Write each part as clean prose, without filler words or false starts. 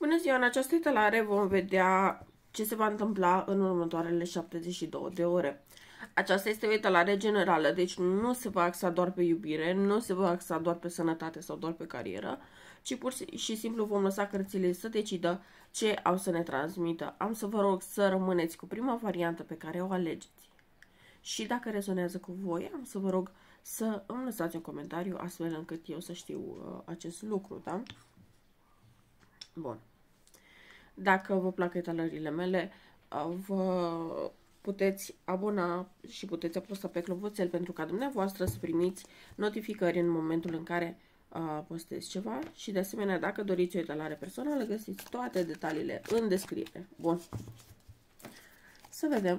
Bună ziua! În această etalare vom vedea ce se va întâmpla în următoarele 72 de ore. Aceasta este o etalare generală, deci nu se va axa doar pe iubire, nu se va axa doar pe sănătate sau doar pe carieră, ci pur și simplu vom lăsa cărțile să decidă ce au să ne transmită. Am să vă rog să rămâneți cu prima variantă pe care o alegeți. Și dacă rezonează cu voi, am să vă rog să îmi lăsați un comentariu astfel încât eu să știu acest lucru, da? Bun. Dacă vă plac etalările mele, vă puteți abona și puteți apăsa pe clopoțel pentru ca dumneavoastră să primiți notificări în momentul în care postez ceva și de asemenea dacă doriți o etalare personală găsiți toate detaliile în descriere. Bun. Să vedem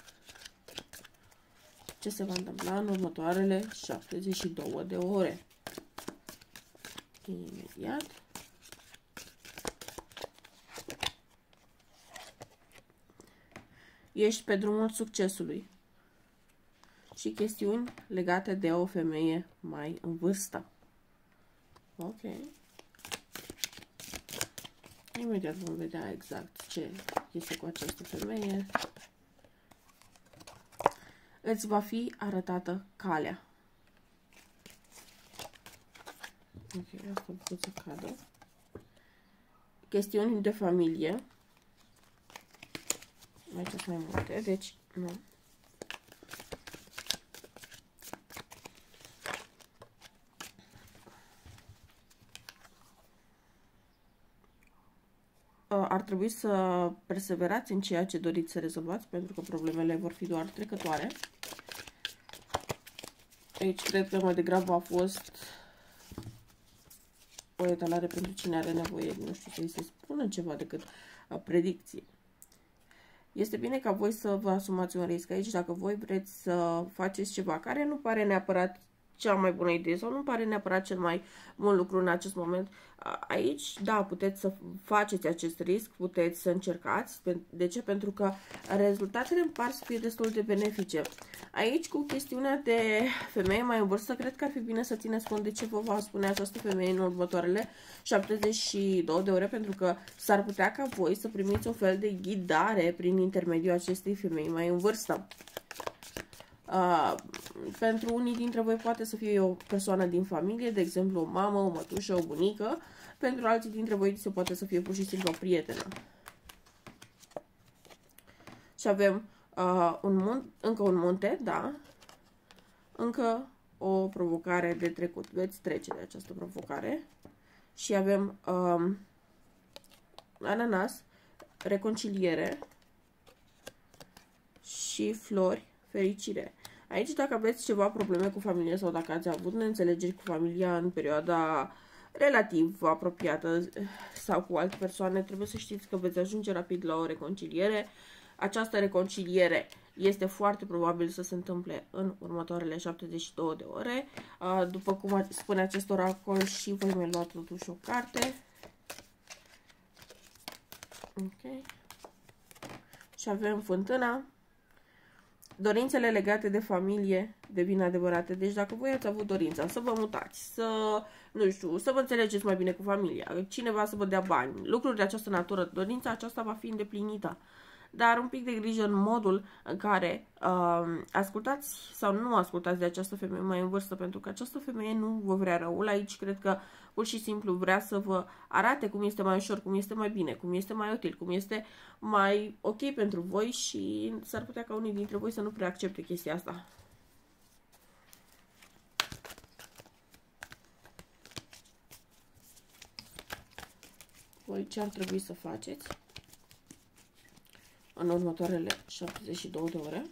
ce se va întâmpla în următoarele 72 de ore. Imediat. Ești pe drumul succesului și chestiuni legate de o femeie mai în vârstă. Ok. Imediat vom vedea exact ce este cu această femeie. Îți va fi arătată calea. Ok, asta pot să cadă. Chestiuni de familie. Aici sunt mai multe, deci nu. Ar trebui să perseverați în ceea ce doriți să rezolvați, pentru că problemele vor fi doar trecătoare. Aici cred că mai degrabă a fost o etalare pentru cine are nevoie, nu știu să-i se spună ceva decât predicție. Este bine ca voi să vă asumați un risc aici dacă voi vreți să faceți ceva care nu pare neapărat cea mai bună idee sau nu pare neapărat cel mai bun lucru în acest moment. Aici, da, puteți să faceți acest risc, puteți să încercați. De ce? Pentru că rezultatele îmi par să fie destul de benefice. Aici, cu chestiunea de femeie mai în vârstă, cred că ar fi bine să țineți cont de ce vă va spune această femeie în următoarele 72 de ore, pentru că s-ar putea ca voi să primiți un fel de ghidare prin intermediul acestei femei mai în vârstă. Pentru unii dintre voi poate să fie o persoană din familie, de exemplu o mamă, o mătușă, o bunică. Pentru alții dintre voi se poate să fie pur și simplu o prietenă. Și avem încă un munte, da. Încă o provocare de trecut. Veți trece de această provocare. Și avem ananas, reconciliere și flori, fericire. Aici, dacă aveți ceva probleme cu familia sau dacă ați avut neînțelegeri cu familia în perioada relativ apropiată sau cu alte persoane, trebuie să știți că veți ajunge rapid la o reconciliere. Această reconciliere este foarte probabil să se întâmple în următoarele 72 de ore. După cum spune acest oracol, și voi mai lua totuși o carte. Ok. Și avem fântâna. Dorințele legate de familie devin adevărate. Deci dacă voi ați avut dorința să vă mutați, să, nu știu, să vă înțelegeți mai bine cu familia, cineva să vă dea bani, lucruri de această natură, dorința aceasta va fi îndeplinită. Dar un pic de grijă în modul în care ascultați sau nu ascultați de această femeie mai în vârstă, pentru că această femeie nu vă vrea răul. Aici cred că pur și simplu vrea să vă arate cum este mai ușor, cum este mai bine, cum este mai util, cum este mai ok pentru voi și s-ar putea ca unii dintre voi să nu prea accepte chestia asta. Voi ce ar trebui să faceți în următoarele 72 de ore?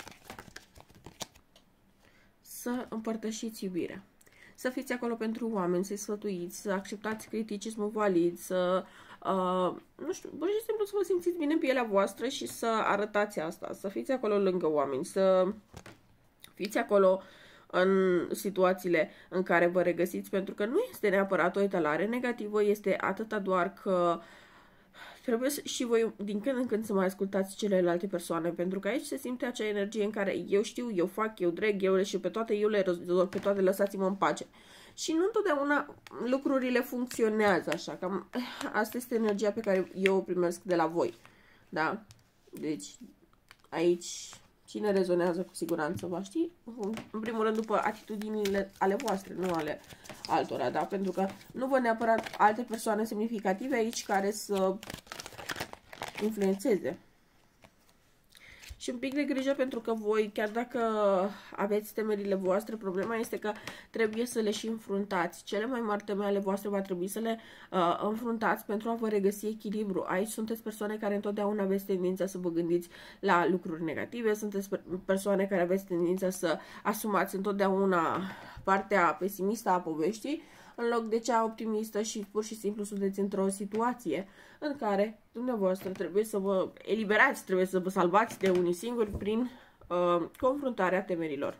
Să împărtășiți iubirea. Să fiți acolo pentru oameni, să-i sfătuiți, să acceptați criticismul valid, să, nu știu, pur și simplu să vă simțiți bine în pielea voastră și să arătați asta. Să fiți acolo lângă oameni, să fiți acolo în situațiile în care vă regăsiți, pentru că nu este neapărat o etalare negativă, este atâta doar că trebuie și voi din când în când să mai ascultați celelalte persoane, pentru că aici se simte acea energie în care eu știu, eu fac, eu dreg, eu le și pe toate, eu le rezolv pe toate, lăsați-mă în pace. Și nu întotdeauna lucrurile funcționează așa, cam asta este energia pe care eu o primesc de la voi, da? Deci, aici, cine rezonează cu siguranță va ști, în primul rând după atitudinile ale voastre, nu ale altora, da? Pentru că nu văd neapărat alte persoane semnificative aici care să influențeze. Și un pic de grijă pentru că voi, chiar dacă aveți temerile voastre, problema este că trebuie să le și înfruntați. Cele mai mari teme ale voastre va trebui să le înfruntați pentru a vă regăsi echilibru. Aici sunteți persoane care întotdeauna aveți tendința să vă gândiți la lucruri negative, sunteți persoane care aveți tendința să asumați întotdeauna partea pesimistă a poveștii, în loc de cea optimistă și pur și simplu sunteți într-o situație în care dumneavoastră trebuie să vă eliberați, trebuie să vă salvați de unii singuri prin confruntarea temerilor.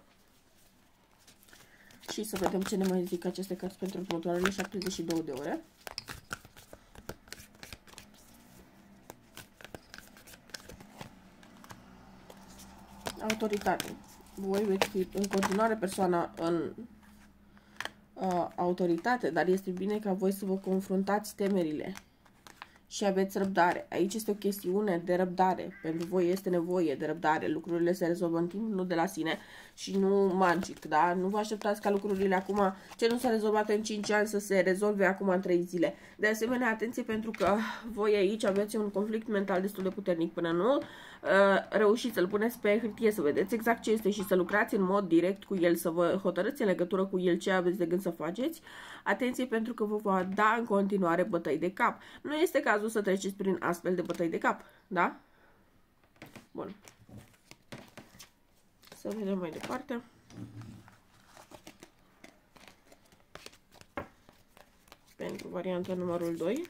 Și să vedem ce ne mai zic aceste cărți pentru următoarele 72 de ore. Autoritate. Voi veți fi în continuare persoana în autoritate, dar este bine ca voi să vă confruntați temerile și aveți răbdare. Aici este o chestiune de răbdare. Pentru voi este nevoie de răbdare. Lucrurile se rezolvă în timp, nu de la sine și nu magic, da? Nu vă așteptați ca lucrurile acum, ce nu s-a rezolvat în 5 ani, să se rezolve acum în 3 zile. De asemenea, atenție pentru că voi aici aveți un conflict mental destul de puternic. Până nu reușiți să-l puneți pe hârtie, să vedeți exact ce este și să lucrați în mod direct cu el, să vă hotărâți în legătură cu el ce aveți de gând să faceți. Atenție pentru că vă va da în continuare bătăi de cap. Nu este cazul să treceți prin astfel de bătăi de cap, da? Bun. Să vedem mai departe. Pentru varianta numărul 2.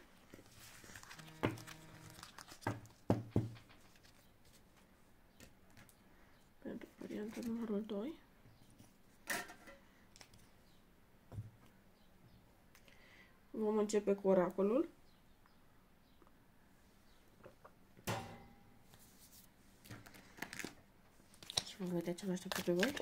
Pentru varianta numărul 2. Vom începe cu oracolul. Și vom vedea ce vă așteaptă pe voi.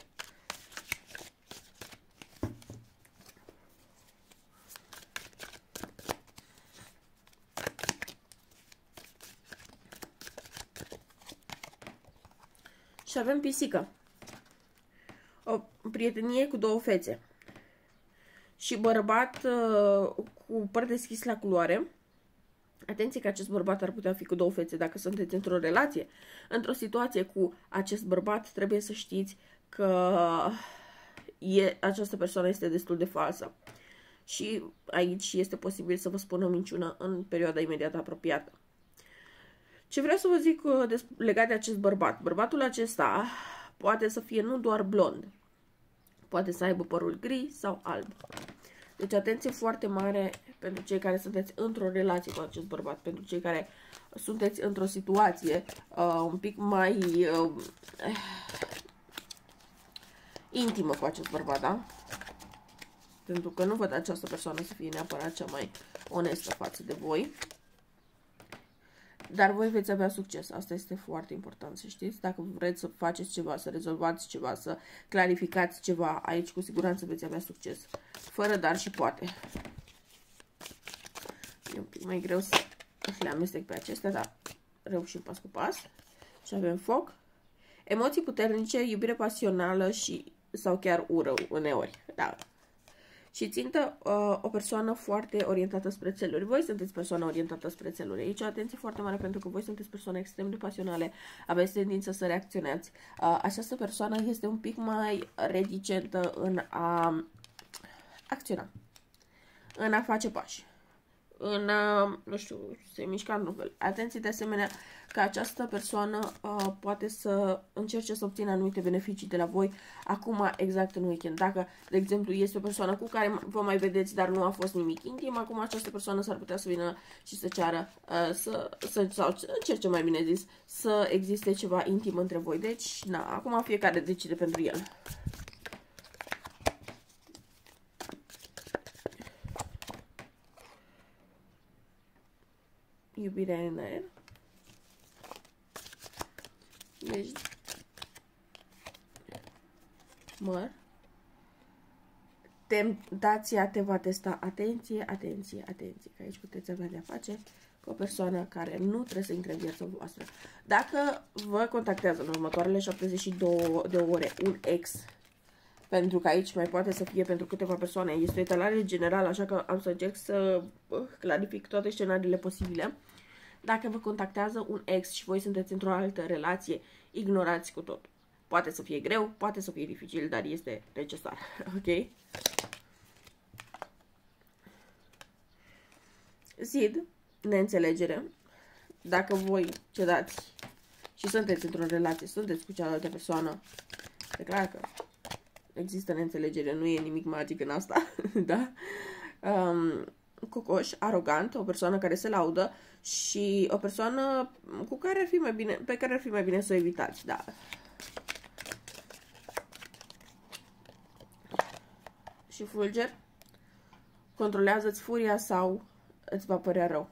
Și avem pisică. O prietenie cu două fețe. Și bărbat cu păr deschis la culoare. Atenție că acest bărbat ar putea fi cu două fețe. Dacă sunteți într-o relație, într-o situație cu acest bărbat, trebuie să știți că această persoană este destul de falsă. Și aici este posibil să vă spună o minciună în perioada imediat apropiată. Ce vreau să vă zic legat de acest bărbat? Bărbatul acesta poate să fie nu doar blond. Poate să aibă părul gri sau alb. Deci atenție foarte mare pentru cei care sunteți într-o relație cu acest bărbat, pentru cei care sunteți într-o situație un pic mai intimă cu acest bărbat, da? Pentru că nu văd această persoană să fie neapărat cea mai onestă față de voi. Dar voi veți avea succes. Asta este foarte important să știți. Dacă vreți să faceți ceva, să rezolvați ceva, să clarificați ceva, aici cu siguranță veți avea succes. Fără dar și poate. E un pic mai greu să le amestec pe acestea, dar reușim pas cu pas. Și avem foc. Emoții puternice, iubire pasională sau chiar ură uneori. Da. Și țintă o persoană foarte orientată spre țeluri. Voi sunteți persoana orientată spre țeluri. Aici atenție foarte mare pentru că voi sunteți persoane extrem de pasionale. Aveți tendință să reacționați. Această persoană este un pic mai reticentă în a acționa. În a face pași. În a, nu știu, se mișca într-un fel. Atenție de asemenea că această persoană poate să încerce să obțină anumite beneficii de la voi acum, exact în weekend. Dacă, de exemplu, este o persoană cu care vă mai vedeți, dar nu a fost nimic intim, acum această persoană s-ar putea să vină și să ceară, sau încerce, mai bine zis, să existe ceva intim între voi. Deci, na, acum fiecare decide pentru el. Iubirea în aer. Deci, măr. Tentația te va testa. Atenție, atenție, atenție, că aici puteți avea de-a face cu o persoană care nu trebuie să intre în viața voastră. Dacă vă contactează în următoarele 72 de ore un ex, pentru că aici mai poate să fie pentru câteva persoane, este o etalare generală, așa că am să încerc să clarific toate scenariile posibile. Dacă vă contactează un ex și voi sunteți într-o altă relație, ignorați cu tot. Poate să fie greu, poate să fie dificil, dar este necesar, ok? Zid, neînțelegere. Dacă voi cedați și sunteți într-o relație, sunteți cu cealaltă persoană, e clar că există neînțelegere, nu e nimic magic în asta, da? Cocoș, arogant, o persoană care se laudă și o persoană cu care ar fi mai bine, pe care ar fi mai bine să o evitați, da. Și fulger, controlează-ți furia sau îți va părea rău.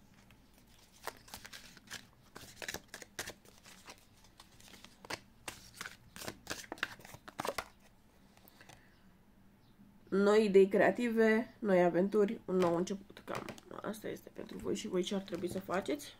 Noi idei creative, noi aventuri, un nou început. Cam asta este pentru voi și voi ce ar trebui să faceți.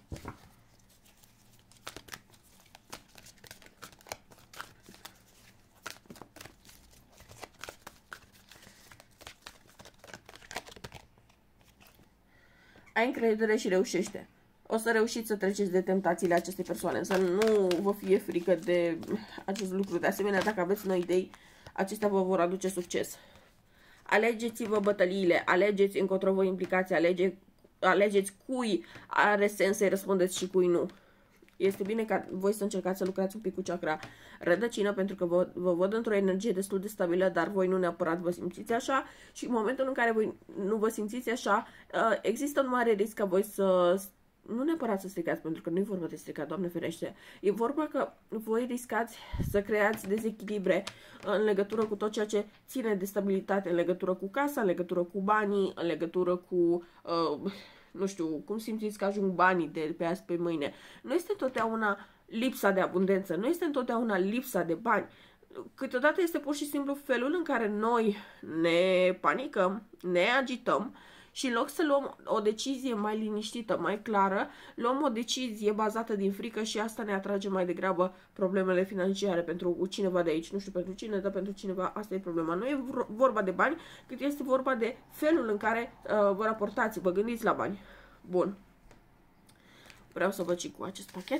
Ai încredere și reușește. O să reușiți să treceți de tentațiile acestei persoane, să nu vă fie frică de acest lucru. De asemenea, dacă aveți noi idei, acestea vă vor aduce succes. Alegeți-vă bătăliile, alegeți încotro vă implicați, alegeți cui are sens să-i răspundeți și cui nu. Este bine ca voi să încercați să lucrați un pic cu chakra rădăcină, pentru că vă văd într-o energie destul de stabilă, dar voi nu neapărat vă simțiți așa și în momentul în care voi nu vă simțiți așa, există un mare risc ca voi să... Nu neapărat să stricați, pentru că nu e vorba de stricat, Doamne ferește. E vorba că voi riscați să creați dezechilibre în legătură cu tot ceea ce ține de stabilitate, în legătură cu casa, în legătură cu banii, în legătură cu, nu știu, cum simțiți că ajung banii de pe azi pe mâine. Nu este întotdeauna lipsa de abundență, nu este întotdeauna lipsa de bani. Câteodată este pur și simplu felul în care noi ne panicăm, ne agităm, și în loc să luăm o decizie mai liniștită, mai clară, luăm o decizie bazată din frică și asta ne atrage mai degrabă problemele financiare pentru cineva de aici. Nu știu pentru cine, dar pentru cineva asta e problema. Nu e vorba de bani, cât este vorba de felul în care vă raportați, vă gândiți la bani. Bun. Vreau să văd și cu acest pachet.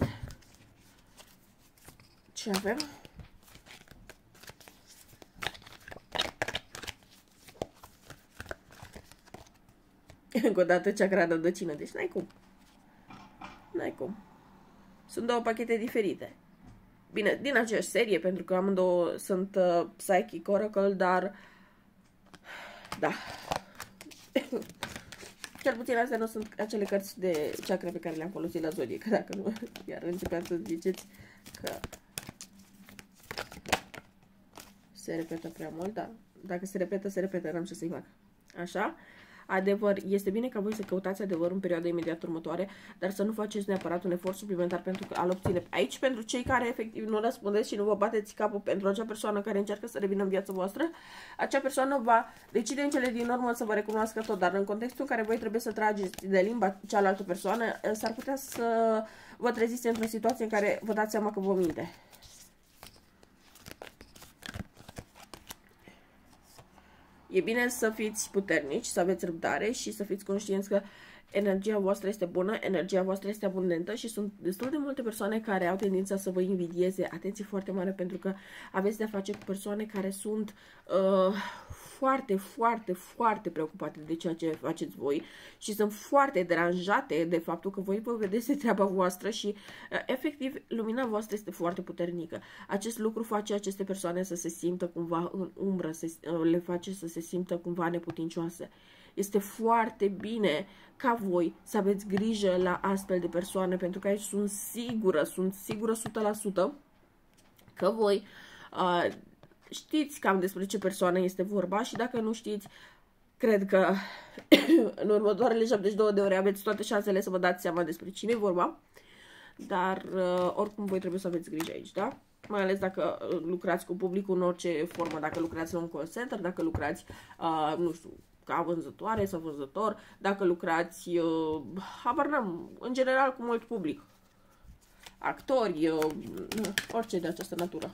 Ce avem? Încă o dată chakra rădăcină, deci n-ai cum. N-ai cum. Sunt două pachete diferite. Bine, din aceeași serie, pentru că amândouă sunt Psychic Oracle, dar... Da. Cel puțin astea nu sunt acele cărți de chakra pe care le-am folosit la Zodie, că dacă nu, iar începeați să ziceți că se repetă prea mult, dar dacă se repetă, n-am ce să-i fac. Așa? Adevăr, este bine ca voi să căutați adevărul în perioada imediat următoare, dar să nu faceți neapărat un efort suplimentar pentru a-l obține. Aici, pentru cei care efectiv nu răspundeți și nu vă bateți capul pentru acea persoană care încearcă să revină în viața voastră, acea persoană va decide în cele din urmă să vă recunoască tot, dar în contextul în care voi trebuie să trageți de limba cealaltă persoană, s-ar putea să vă treziți într-o situație în care vă dați seama că vă minte. E bine să fiți puternici, să aveți răbdare și să fiți conștienți că energia voastră este bună, energia voastră este abundentă și sunt destul de multe persoane care au tendința să vă invidieze. Atenție foarte mare, pentru că aveți de-a face cu persoane care sunt foarte, foarte, foarte preocupate de ceea ce faceți voi și sunt foarte deranjate de faptul că voi vă vedeți de treaba voastră și efectiv lumina voastră este foarte puternică. Acest lucru face aceste persoane să se simtă cumva în umbră, le face să se simtă cumva neputincioase. Este foarte bine ca voi să aveți grijă la astfel de persoane, pentru că aici sunt sigură 100% că voi știți cam despre ce persoană este vorba și dacă nu știți, cred că în următoarele 72 de ore aveți toate șansele să vă dați seama despre cine e vorba, dar oricum voi trebuie să aveți grijă aici, da? mai ales dacă lucrați cu publicul în orice formă, dacă lucrați la un call center, dacă lucrați, nu știu, ca vânzătoare sau vânzător, dacă lucrați, habar n-am, în general cu mult public, actori, orice de această natură.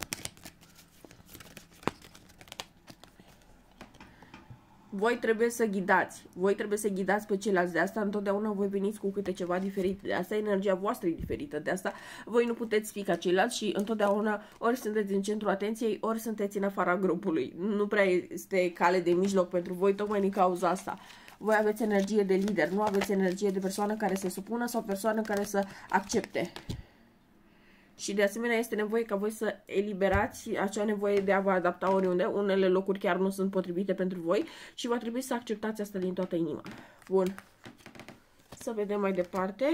Voi trebuie să ghidați. Voi trebuie să ghidați pe ceilalți. De asta întotdeauna voi veniți cu câte ceva diferit. De asta energia voastră e diferită. De asta voi nu puteți fi ca ceilalți și întotdeauna ori sunteți în centrul atenției, ori sunteți în afara grupului. Nu prea este cale de mijloc pentru voi, tocmai din cauza asta. Voi aveți energie de lider, nu aveți energie de persoană care se supună sau persoană care să accepte. Și de asemenea este nevoie ca voi să eliberați acea nevoie de a vă adapta oriunde. Unele locuri chiar nu sunt potrivite pentru voi și va trebui să acceptați asta din toată inima. Bun. Să vedem mai departe.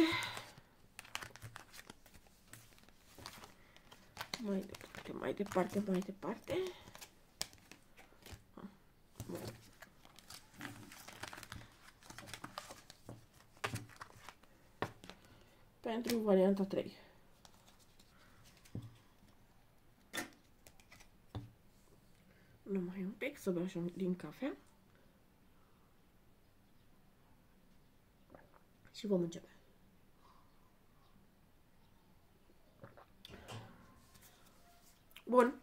Mai departe. Bun. Pentru varianta 3. Numai un pic să beau și din cafea. Și vom începe. Bun.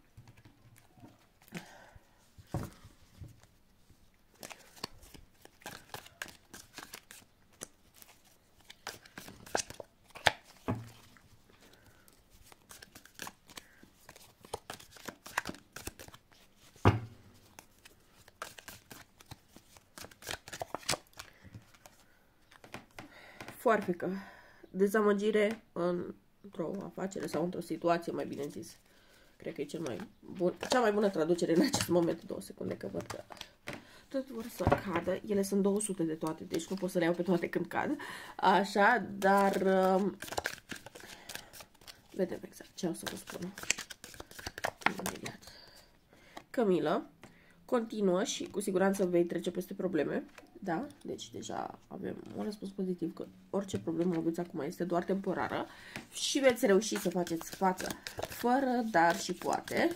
Foarfecă. Dezamăgire într-o afacere sau într-o situație, mai bine zis. Cred că e cea mai bună traducere în acest moment. 2 secunde că văd că tot vor să cadă. Ele sunt 200 de toate, deci nu pot să le iau pe toate când cad. Așa, dar vedem exact ce o să vă spun. Imediat. Cămilă. Continuă și cu siguranță vei trece peste probleme. Da? Deci deja avem un răspuns pozitiv că orice problemă aveți acum este doar temporară și veți reuși să faceți față fără dar și poate.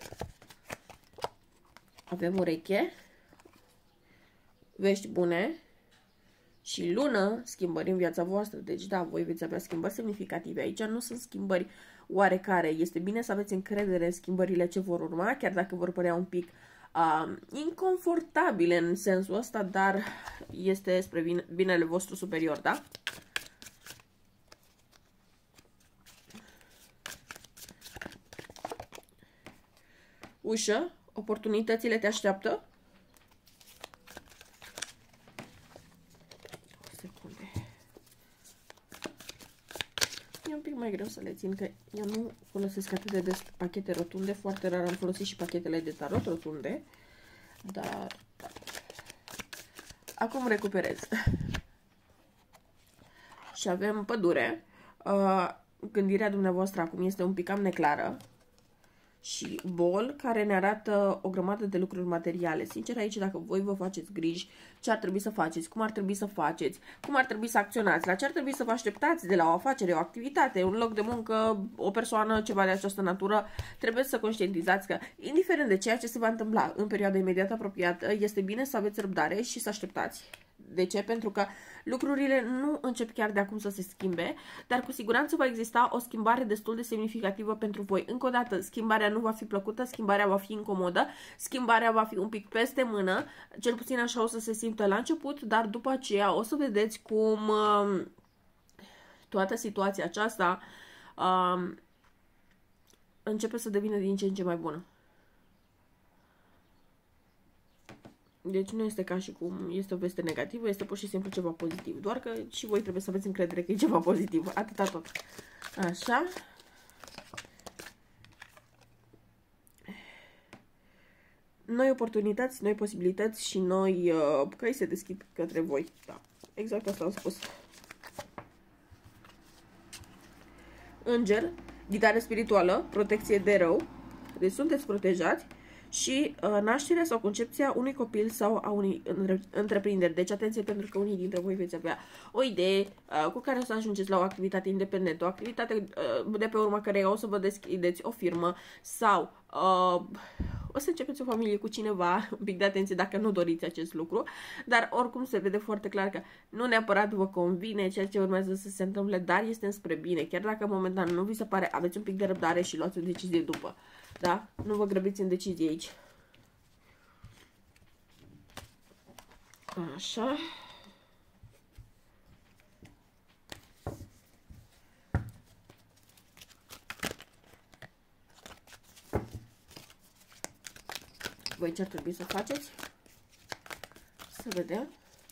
Avem ureche, vești bune și lună, schimbări în viața voastră. Deci da, voi veți avea schimbări semnificative. Aici nu sunt schimbări oarecare. Este bine să aveți încredere în schimbările ce vor urma, chiar dacă vor părea un pic inconfortabile în sensul ăsta, dar este spre binele vostru superior, da? Ușă, oportunitățile te așteaptă. O secunde. E un pic mai greu să le țin, că eu nu folosesc atât de des pachete rotunde, foarte rar am folosit și pachetele de tarot rotunde, dar da. Acum recuperez. Și avem pădure. Gândirea dumneavoastră acum este un pic cam neclară. Și bol, care ne arată o grămadă de lucruri materiale. Sincer, aici, dacă voi vă faceți griji, ce ar trebui să faceți, cum ar trebui să faceți, cum ar trebui să acționați, la ce ar trebui să vă așteptați de la o afacere, o activitate, un loc de muncă, o persoană, ceva de această natură, trebuie să conștientizați că, indiferent de ceea ce se va întâmpla în perioada imediat apropiată, este bine să aveți răbdare și să așteptați. De ce? Pentru că lucrurile nu încep chiar de acum să se schimbe, dar cu siguranță va exista o schimbare destul de semnificativă pentru voi. Încă o dată, schimbarea nu va fi plăcută, schimbarea va fi incomodă, schimbarea va fi un pic peste mână, cel puțin așa o să se simtă la început, dar după aceea o să vedeți cum toată situația aceasta începe să devină din ce în ce mai bună. Deci nu este ca și cum este o veste negativă, este pur și simplu ceva pozitiv. Doar că și voi trebuie să aveți încredere că e ceva pozitiv. Atâta tot. Așa. Noi oportunități, noi posibilități și noi căi se deschid către voi. Da. Exact asta am spus. Înger, ghidare spirituală, protecție de rău. Deci sunteți protejați. și nașterea sau concepția unui copil sau a unei întreprinderi. Deci atenție, pentru că unii dintre voi veți avea o idee cu care o să ajungeți la o activitate independentă, o activitate de pe urma căreia o să vă deschideți o firmă sau o să începeți o familie cu cineva. Un pic de atenție dacă nu doriți acest lucru, dar oricum se vede foarte clar că nu neapărat vă convine ceea ce urmează să se întâmple, dar este înspre bine. Chiar dacă momentan nu vi se pare, aveți un pic de răbdare și luați o decizie după. Da? Nu vă grăbiți în decizie aici. Așa. Voi ce ar trebui să faceți? Să vedem.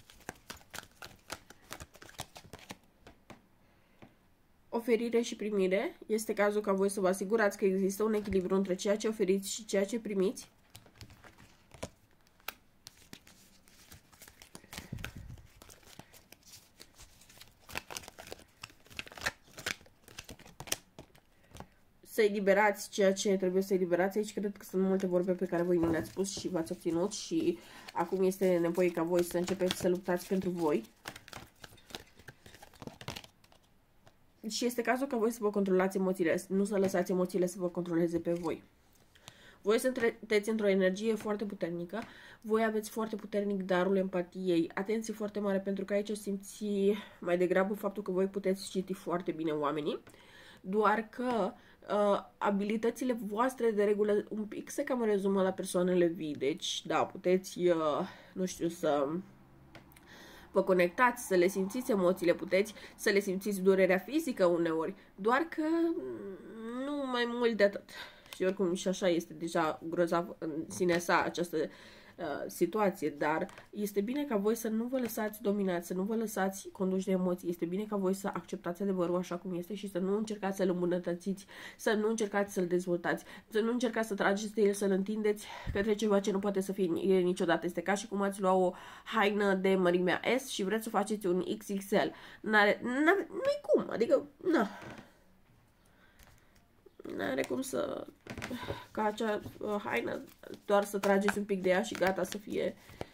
Oferire și primire. Este cazul ca voi să vă asigurați că există un echilibru între ceea ce oferiți și ceea ce primiți. Să eliberați ceea ce trebuie să eliberați. Aici cred că sunt multe vorbe pe care voi nu le-ați spus și v-ați obținut și acum este nevoie ca voi să începeți să luptați pentru voi. Și este cazul ca voi să vă controlați emoțiile, nu să lăsați emoțiile să vă controleze pe voi. Voi sunteți într-o energie foarte puternică, voi aveți foarte puternic darul empatiei. Atenție foarte mare, pentru că aici simți mai degrabă faptul că voi puteți citi foarte bine oamenii, doar că abilitățile voastre de regulă un pic se cam rezumă la persoanele vii. Deci, da, puteți, nu știu, să vă conectați, să le simțiți emoțiile, puteți să le simțiți durerea fizică uneori, doar că nu mai mult de atât. Și oricum și așa este deja grozav în sine sa această situație, dar este bine ca voi să nu vă lăsați dominați, să nu vă lăsați conduși de emoții. Este bine ca voi să acceptați adevărul așa cum este și să nu încercați să-l îmbunătățiți, să nu încercați să-l dezvoltați, să nu încercați să trageți de el, să-l întindeți către ceva ce nu poate să fie niciodată. Este ca și cum ați lua o haină de mărimea S și vreți să faceți un XXL. Nu-i cum, adică, n-are cum să, ca acea haină, doar să trageți un pic de ea și gata să fie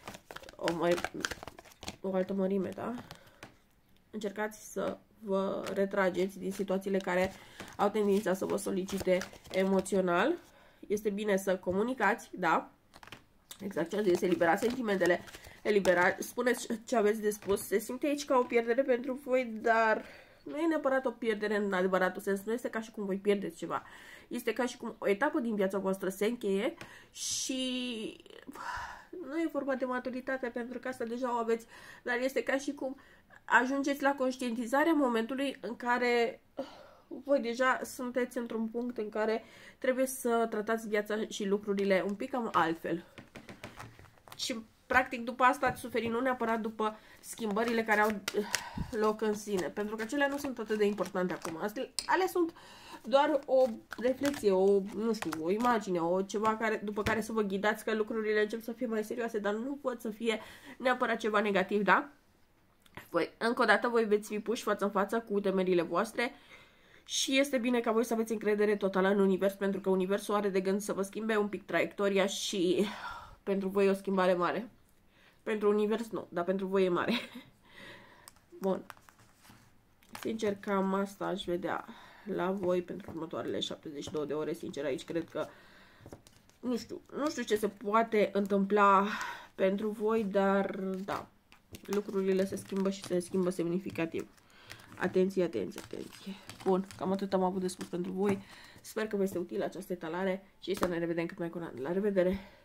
o altă mărime, da? Încercați să vă retrageți din situațiile care au tendința să vă solicite emoțional. Este bine să comunicați, da? Exact ce ați zis, eliberați sentimentele, spuneți ce aveți de spus. Se simte aici ca o pierdere pentru voi, dar nu e neapărat o pierdere în adevăratul sens. Nu este ca și cum voi pierdeți ceva. Este ca și cum o etapă din viața voastră se încheie și nu e vorba de maturitate, pentru că asta deja o aveți, dar este ca și cum ajungeți la conștientizarea momentului în care voi deja sunteți într-un punct în care trebuie să tratați viața și lucrurile un pic cam altfel. Și practic după asta ați suferit, nu neapărat după schimbările care au loc în sine, pentru că acelea nu sunt atât de importante acum. Alea sunt doar o reflexie, nu știu, o imagine, ceva după care să vă ghidați că lucrurile încep să fie mai serioase, dar nu pot să fie neapărat ceva negativ, da? Încă o dată, voi veți fi puși față în față cu temerile voastre și este bine ca voi să aveți încredere totală în univers, pentru că universul are de gând să vă schimbe un pic traiectoria și pentru voi e o schimbare mare. Pentru univers nu, dar pentru voi e mare. Bun. Sincer, cam asta aș vedea la voi pentru următoarele 72 de ore. Sincer, aici cred că nu știu ce se poate întâmpla pentru voi, dar da, lucrurile se schimbă și se schimbă semnificativ. Atenție, atenție, atenție. Bun, cam atât am avut de spus pentru voi. Sper că vă este utilă această etalare și să ne revedem cât mai curând. La revedere!